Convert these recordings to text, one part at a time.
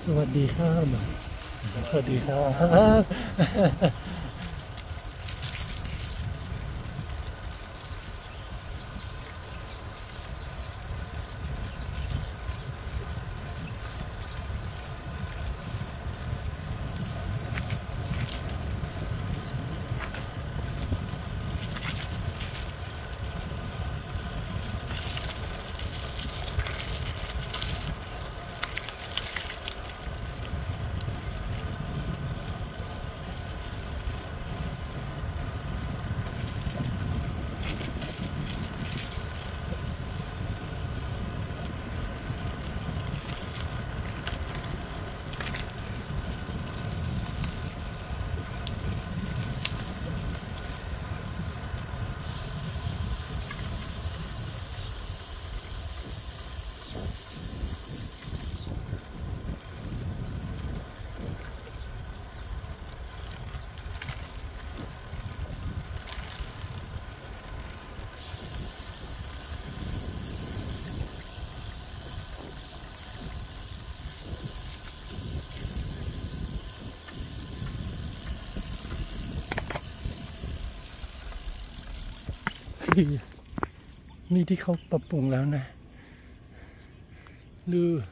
สวัสดีครับสวัสดีครับนี่ที่เขาปรับปรุงแล้วนะลือ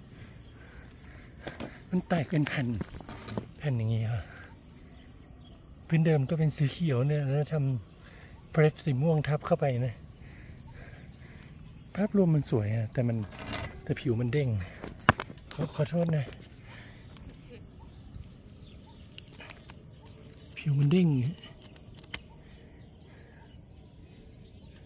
มันแตกเป็นแผ่นอย่างนี้ครับพื้นเดิมก็เป็นสีเขียวเนี่ยแล้วทำเพรสสีม่วงทับเข้าไปนะภาพรวมมันสวยอะแต่ผิวมันเด้งขอโทษนะผิวมันเด้ง